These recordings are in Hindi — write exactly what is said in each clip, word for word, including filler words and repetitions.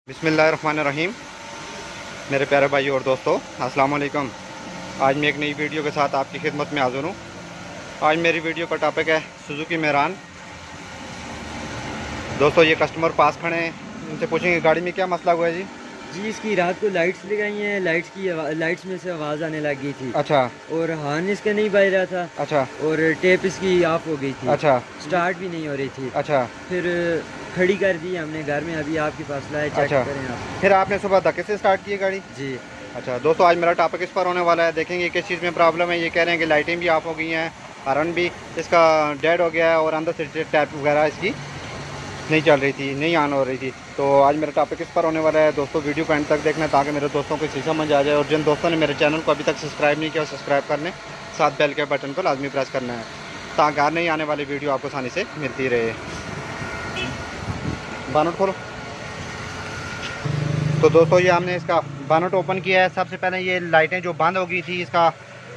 बिस्मिल्लाहिर्रहमानिर्रहीम। मेरे प्यारे भाई और दोस्तों, अस्सलाम वालेकुम। आज मैं एक नई वीडियो के साथ आपकी खिदमत में हाज़िर हूँ। आज मेरी वीडियो का टॉपिक है सुजुकी मेहरान। दोस्तों, ये कस्टमर पास खड़े हैं, इनसे पूछेंगे गाड़ी में क्या मसला हुआ है। जी जी इसकी रात को लाइट्स लगाई हैं, लाइट्स की लाइट्स में से आवाज़ आने लग गई थी। अच्छा। और हॉर्न इसका नहीं बज रहा था। अच्छा। और टेप इसकी ऑफ हो गई थी। अच्छा। स्टार्ट भी नहीं हो रही थी। अच्छा। फिर खड़ी कर दी हमने घर में, अभी आपके पास लाए, चेक अच्छा। करें आप। फिर आपने सुबह धक्के से स्टार्ट की गाड़ी? जी। अच्छा दोस्तों, आज मेरा टॉपिक इस पर होने वाला है। देखेंगे किस चीज़ में प्रॉब्लम है। ये कह रहे हैं कि लाइटें भी ऑफ हो गई हैं, हॉर्न भी इसका डेड हो गया है और अंदर से टैप वगैरह इसकी नहीं चल रही थी, नहीं ऑन हो रही थी। तो आज मेरा टॉपिक इस पर होने वाला है। दोस्तों, वीडियो को एंड तक देखना ताकि मेरे दोस्तों को इसी समझ आ जाए। और जिन दोस्तों ने मेरे चैनल को अभी तक सब्सक्राइब नहीं किया, सब्सक्राइब करने, साथ बेल के बटन को लाजमी प्रेस करना है ताकि हर नहीं आने वाली वीडियो आपको आसानी से मिलती रहे। बानट खोलो। तो दोस्तों, ये हमने इसका बानट ओपन किया है। सबसे पहले ये लाइटें जो बंद हो गई थी, इसका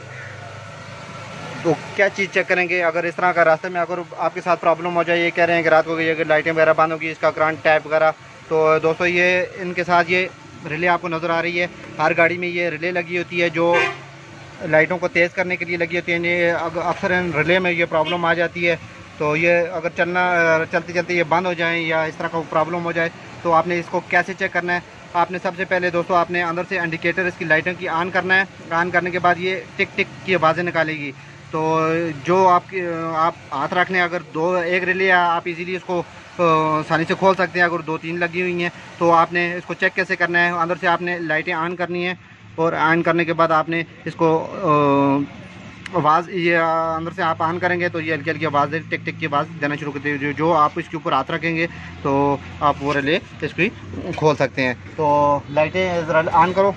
तो क्या चीज़ चेक करेंगे। अगर इस तरह का रास्ते में अगर आपके साथ प्रॉब्लम हो जाए, ये कह रहे हैं कि रात को गई अगर लाइटें वगैरह बंद होगी, इसका करंट टैप वगैरह, तो दोस्तों ये इनके साथ ये रिले आपको नज़र आ रही है। हर गाड़ी में ये रिले लगी होती है जो लाइटों को तेज़ करने के लिए लगी होती है। ये अक्सर इन रिले में ये प्रॉब्लम आ जाती है। तो ये अगर चलना चलते चलते ये बंद हो जाए या इस तरह का प्रॉब्लम हो जाए, तो आपने इसको कैसे चेक करना है। आपने सबसे पहले दोस्तों आपने अंदर से इंडिकेटर इसकी लाइटों की ऑन करना है। ऑन करने के बाद ये टिक टिक की आवाज़ें निकालेगी। तो जो आपकी आप हाथ रखने, अगर दो एक रिले है, आप इजीली इसको आसानी से खोल सकते हैं। अगर दो तीन लगी हुई हैं तो आपने इसको चेक कैसे करना है। अंदर से आपने लाइटें ऑन करनी है और ऑन करने के बाद आपने इसको आवाज़ ये अंदर से आप ऑन करेंगे तो ये हल्की हल्की आवाज़ टिक टिक की आवाज़ देना शुरू कर देगी। जो आप इसके ऊपर हाथ रखेंगे तो आप वो रिले इसकी खोल सकते हैं। तो लाइटें ज़रा ऑन करो,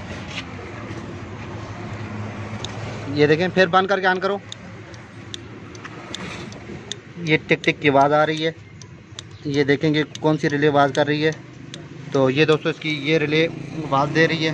ये देखें, फिर बंद करके ऑन करो। ये टिक टिक की आवाज़ आ रही है। ये देखेंगे कौन सी रिले आवाज़ कर रही है। तो ये दोस्तों इसकी ये रिले आवाज़ दे रही है।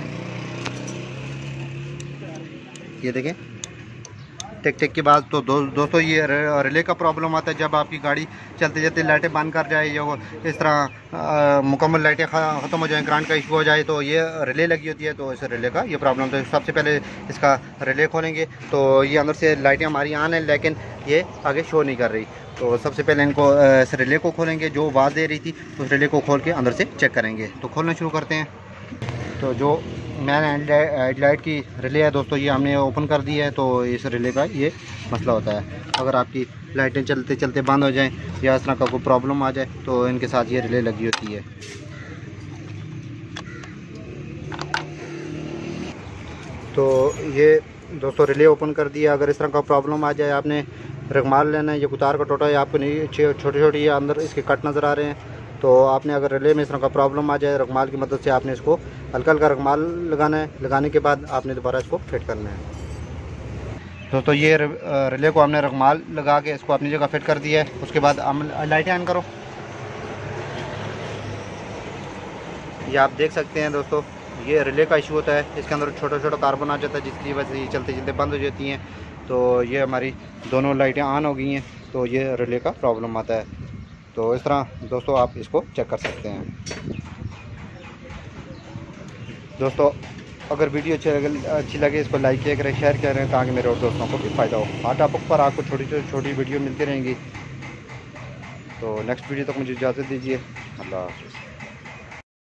ये देखें टिक टिक की बात। तो दो, दोस्तों ये रिले का प्रॉब्लम आता है जब आपकी गाड़ी चलते चलते लाइटें बंद कर जाए या इस तरह मुकम्मल लाइटें ख़त्म हो जाए, करंट का इशू हो जाए, तो ये रिले लगी होती है। तो इस रिले का ये प्रॉब्लम। तो सबसे पहले इसका रिले खोलेंगे। तो ये अंदर से लाइटें हमारी ऑन है लेकिन ये आगे शो नहीं कर रही। तो सबसे पहले इनको इस रिले को खोलेंगे, जो आवाज़ दे रही थी उस रिले को खोल के अंदर से चेक करेंगे। तो खोलना शुरू करते हैं। तो जो मैन हेडलाइट की रिले है दोस्तों, ये हमने ओपन कर दी है। तो इस रिले का ये मसला होता है। अगर आपकी लाइटें चलते चलते बंद हो जाएं या इस तरह का कोई प्रॉब्लम आ जाए तो इनके साथ ये रिले लगी होती है। तो ये दोस्तों रिले ओपन कर दिया। अगर इस तरह का प्रॉब्लम आ जाए, आपने रगमाल लेना है। ये कुतार का टोटा है, आपको नहीं छोटी छोटी ये अंदर इसके कट नज़र आ रहे हैं। तो आपने अगर रिले में इस तरह का प्रॉब्लम आ जाए, रगमाल की मदद से आपने इसको हल्का हल्का रगमाल लगाना है। लगाने के बाद आपने दोबारा इसको फिट करना है। दोस्तों, ये रिले को हमने रगमाल लगा के इसको अपनी जगह फिट कर दिया है। उसके बाद हम लाइटें ऑन करो। ये आप देख सकते हैं दोस्तों, ये रिले का इशू होता है। इसके अंदर छोटा छोटा कार्बन आ जाता है जिसकी वजह से ये चलते चलते बंद हो जाती हैं। तो ये हमारी दोनों लाइटें ऑन हो गई हैं। तो ये रिले का प्रॉब्लम आता है। तो इस तरह दोस्तों आप इसको चेक कर सकते हैं। दोस्तों, अगर वीडियो अच्छी लगे अच्छी लगे इसको लाइक किया करें, शेयर करें ताकि मेरे और दोस्तों को भी फ़ायदा हो। हर टॉपिक पर आपको छोटी छोटी छोटी वीडियो मिलती रहेंगी। तो नेक्स्ट वीडियो तक मुझे इजाज़त दीजिए। अल्लाह हाफ़िज़।